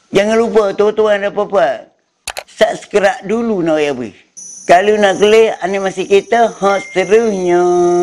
Jangan lupa tuan-tuan dan puan-puan, subscribe dulu nak ya bui. Kalau nak klik animasi kita, seterusnya.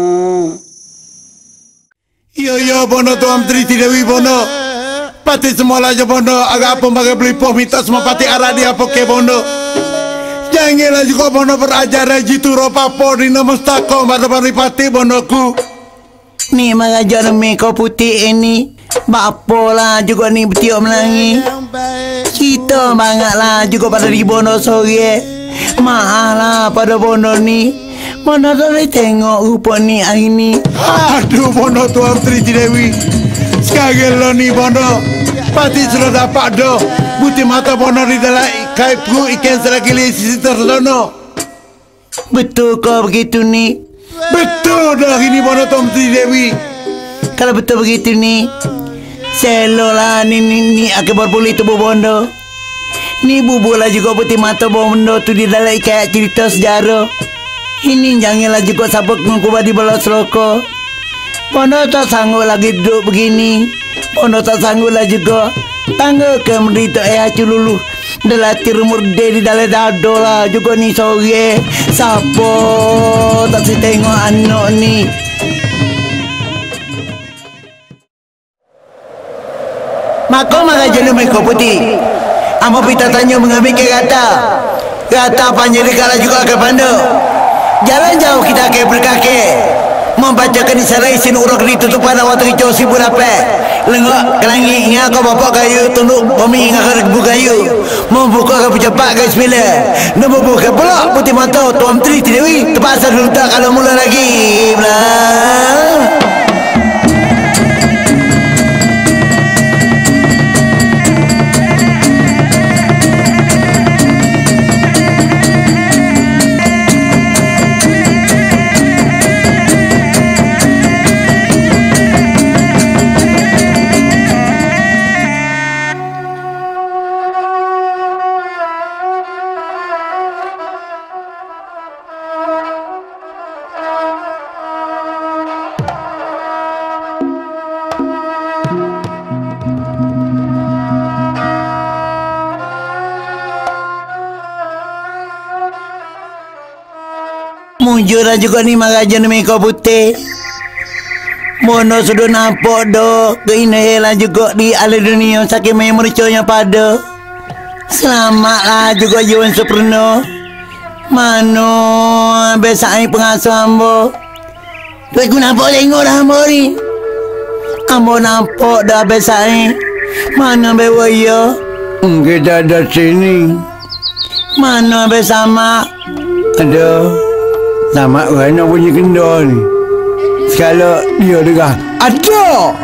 Yo bono tuan Triti Dewi bono. Pati semua aja bono. Agak apa bagai beli poh minta semua pati arah dia poke bono. Janganlah juga bono berajar jitu ropa po di nama stako pada pati bonoku. Ni mengajar meko putih ini. Bapa lah juga ni betiok melangi. Kita banyak lah juga pada di bono sore. Maaf lah pada bono ni. Bono tak boleh tengok rupa ni hari ni. Aduh bono tuan Triti Dewi. Sekarang lo ni bono. Pati sudah dapat do. Buti mata bono di dalam kaipku ikan selagi sisi terlono. Betul kau begitu ni? Betul dah ini bono tuan Triti Dewi. Kalau betul begitu ni, selo lah ni akan berpulih tubuh bondo. Ni bubulah juga putih mata bondo tu di dalam kayak cerita sejarah. Ini janganlah juga sabuk mengubah di balas rokok. Bondo tak sanggup lagi duduk begini. Bondo tak sanggup lah juga. Tangga ke menderita acu lulu. Delatir murde di dalam dado lah juga ni sore. Siapa tak si tengok anak ni. Maka jenuh meko putih. Amo pita tanya mengambil ke kata. Kata panjang dikala juga ke panduk. Jalan jauh kita ke berkaki. Membacakan isarai sin urok ditutup pada waktu hijau si burape. Lengok kelangi ingat kau bapak kayu tunduk bumi ingat ke kayu. Membuka ke pejabat ke bismillah. Nombor buka pula putih mata tuan Triti Dewi. Terpaksa dulu tak kalau mula lagi. Belah. Mujur juga ni magajan meko putih. Mono sudah nampak do keindahan juga di ala dunia saking merconya pada. Selamatlah juga Yuan Supreno. Mano besai pengasuh ambo. Aku nampak tengok dah ambo ni. Ambo nampak dah besai. Mana bewa ya? Kita ada sini. Mana bersama? Ada. Nama orang punya kendor ni. Sekala dia dengar ada.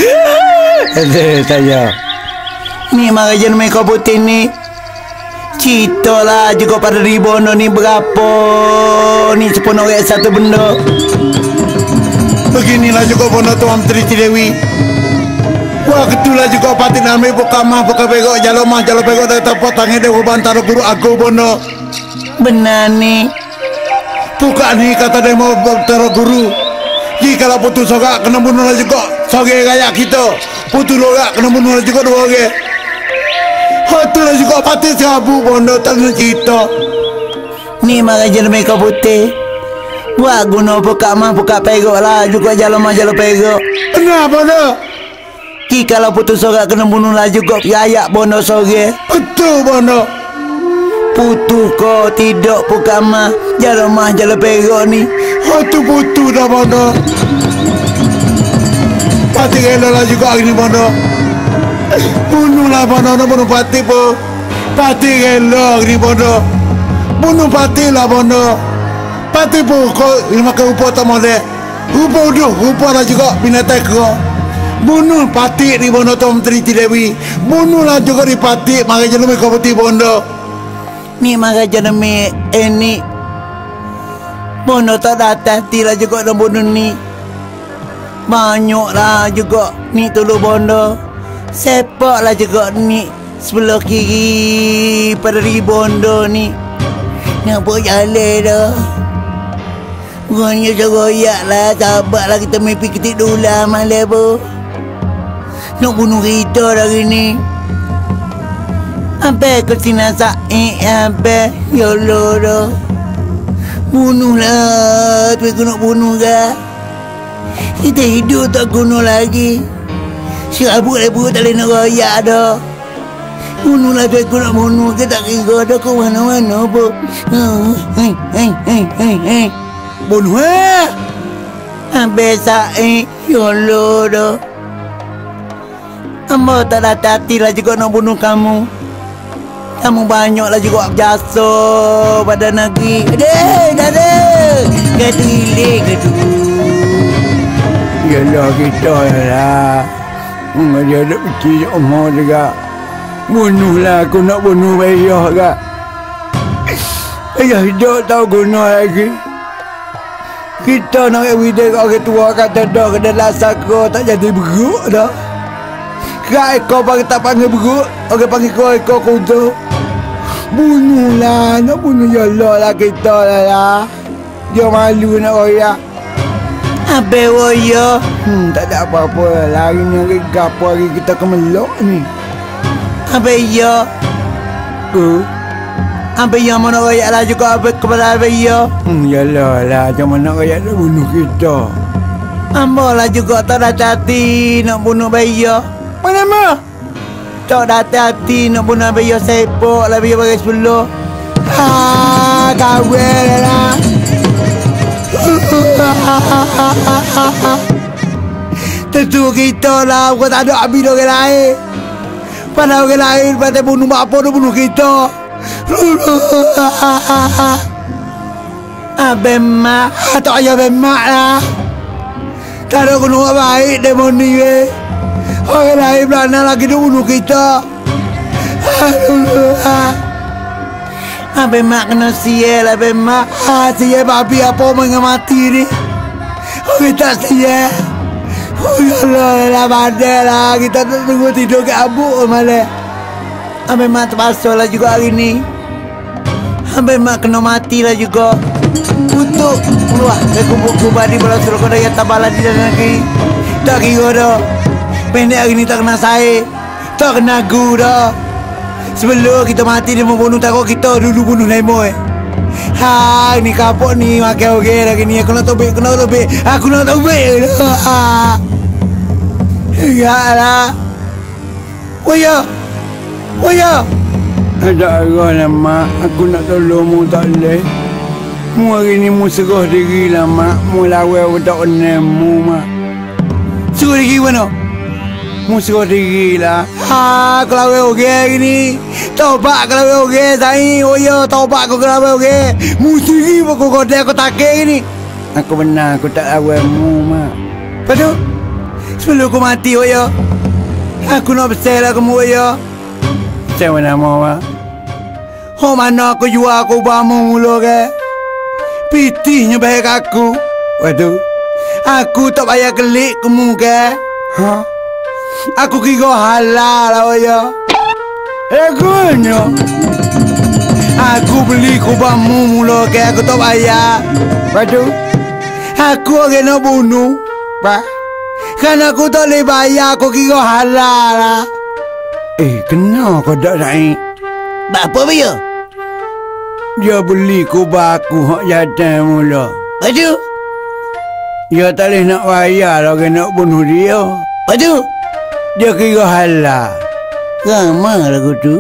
Saya. Ni magajan meko putih ni. Cita lah juga pada ribono ni berapa. Ni sepenuh orang satu benda. Beginilah juga bono tuan Triti Dewi. Wah ketulah juga pati nami buka mah buka pegok jalo pegok dari tempat tangi dewa bantara guru aku bono. Benar ni. Bukan ni kata dia mau bertara guru. Jika putus soga kena bunuh juga soge kayak kita. Putus loga kena bunuh juga dua ge. Hotel juga pati sabu bondo tanah kita. Ni magajan meko putih. Buat guna buka mah buka pegok lah juga jalan pegok. Kenapa dah? Jika putus soga kena bunuh lah juga ayak bondo soge. Betul bondo. Putu kau tidak buka mah jalan pegok ni. Hatu putu dah bondo. Pati kena lah juga ini bondo. Bunuhlah bondo bunuh pati po. Pati kena ini bondo. Bunuh pati lah bondo. Pati po kau ini makan upo tak boleh. Upo lah juga binatang kau. Bunuh pati di bondo Tom Triti Dewi. Bunuhlah juga di pati makanya lu kau putih bondo. Ni magajan me ini. Bono tak datang tila juga dalam bono ni. Banyak lah juga ni tulu bondo. Sepak lah juga ni sebelah kiri pada di bondo ni. Nampak jalan dah. Bukannya segoyak lah. Sabar lah kita mimpi ketik dulu lah malam bu. Nak bunuh kita dah gini. Ampe kau sinasa ampe yolo. Bunuhlah, tuan nak bunuh ke? Kita hidup tak guna lagi. Serabut-rabut tak boleh nak royak dah. Bunuhlah tuan nak bunuh ke tak kira dah kau mana-mana pun. Bunuh lah. Ampe sa'i yolo dah. Amba tak ada hati lah juga nak bunuh kamu. Kamu banyaklah juga jasa pada negeri. Ada. Ketulik itu. Yalah kita lah. Dia ada kecil umur juga. Bunuhlah aku nak bunuh ayah kak. Ayah hidup tahu guna lagi. Kita nak everyday kat orang tua kata dah kena lasak kau tak jadi beruk dah. Kak ekor bagi tak panggil beruk. Orang panggil kau ekor kutu. Bunuhlah, nak bunuh yalah lah kita lah. Dia malu nak royak. Habis royak. Tak ada apa-apa lah. Hari ni hari gapo hari kita kemelok ni. Habis ya. Habis ya mana royak lah juga habis kepala habis ya. Yalah lah, macam mana royak nak bunuh kita. Hamba lah juga tak ada hati nak bunuh Bayar. Mana mah? Tak ada hati nak bunuh Bayar sepok lah Bayar bagi 10. Kawin lah. Tentu kita lah, bukan tak ada habis orang lain. Pada orang lain, pada bunuh apa dia bunuh kita. Bemak, tak payah bemak lah. Tak ada guna baik demon ni weh. Orang lain berana lagi dia bunuh kita. Bemak kena sial lah bemak. Sial babi apa menga mati ni. Orang tak sial. Oh ya Allah, lah badai lah. Kita tunggu tidur ke abuk malah. Bemak terpaksa lah juga hari ni. Bemak kena mati lah juga. Untuk keluar dari kubur-kubur di bola suruh kau yang tabala di dalam negeri. Tak kira dah. Pendek hari ni tak kena saya. Tak kena gu dah. Sebelum kita mati dia membunuh takut kita dulu bunuh Lemoy. Hai ni kapok ni makan okey lagi ni. Aku nak tobek, Aku nak tobek. Ya lah. Oya. Ada arah lah mak. Aku nak tolongmu tak boleh. Mu hari ni mu serah diri lah mak. Mu lawan tak kena mu mak. Serah diri mana? Mu serah diri lah. Aku lawan okey hari ni. Tobat aku lawan okey Zai. Oh ya, tobat aku lawan okey. Mu sendiri pun kau kodek aku takik ni. Aku benar aku tak lawan mu mak. Lepas tu, sebelum aku mati oh ya. Aku nak besar lah kamu oh ya. Siapa nama mak? Oh mana aku jual aku bamu mula ke? Pitihnya baik aku. Waduh. Aku tak payah kelik kamu ke? Ha? Aku kira halal lah oh ya. Egonya. Aku beli kubamu mula ke aku tak payah. Waduh. Aku orang nak bunuh. Pak. Kan aku tak boleh bayar aku kira halal lah. Kena kau tak naik? Apa dia? Dia beli kubah aku hak jatuh mula. Aduh. Dia tak boleh nak bayar lah orang nak bunuh dia. Aduh. Dia kira halal. Ramah lagu tu.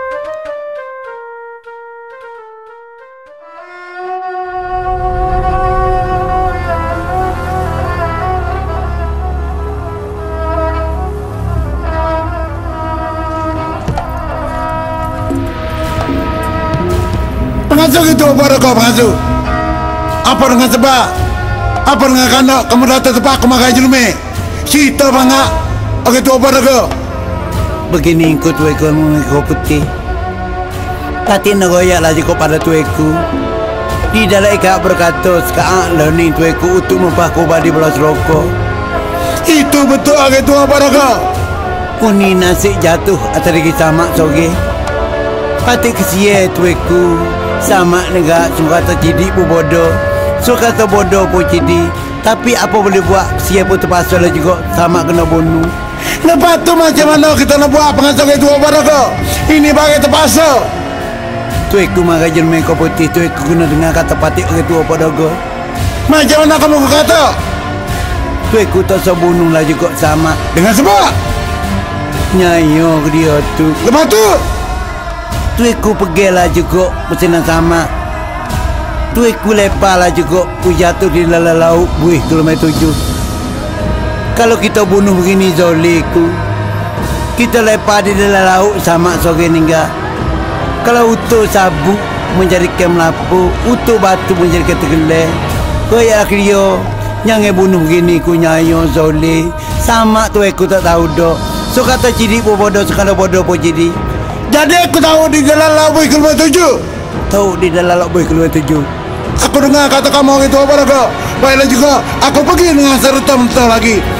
Pengasuh itu apa kau pengasuh? Apa dengan sebab? Apa dengan kanak kamu datang sebab aku makan jelumi? Cerita bangak. Okey tu apa kau? Begini ikut tueku mengikut putih. Tati nak royak lah jika pada tueku. Di dalam ikat berkata sekarang lah ni tueku untuk mempahku badi belas rokok. Itu betul okey tu apa kau? Uni nasi jatuh atas lagi sama soge. Pati kesia tueku. Sama negak suka tercidik pun bodoh. Suka terbodoh pun cidik. Tapi apa boleh buat, sia pun terpaksa lah juga sama kena bunuh. Lepas tu macam mana kita nak buat pengasuh itu apa kau? Ini bagai terpaksa. Tuiku makan jerman kau putih. Tuiku guna dengan kata patik orang tua podogo. Macam mana kamu kata? Tuiku tak sebunuh lah juga sama. Dengan sebab? Nyayo dia tu. Lepas tu? Tuiku pergi lah juga pesanan sama. Tuiku lepas lah juga. Ku jatuh di dalam laut buih kilometer 7. Kalau kita bunuh begini zoliku, kita lepas di dalam laut sama sore ninggal. Kalau utuh sabuk menjadikan melapu, utuh batu menjadikan tergelai. Kaya akhirnya yang bunuh begini ku nyayo zoli. Sama tu aku tak tahu dok. So kata cidik pun bodoh, sekadar bodoh pun cidik. Jadi aku tahu di dalam laut buih kilometer 7. Tahu di dalam laut buih kilometer 7. Aku dengar kata kamu itu apa dah kau? Baiklah juga, aku pergi dengan serta mentah lagi.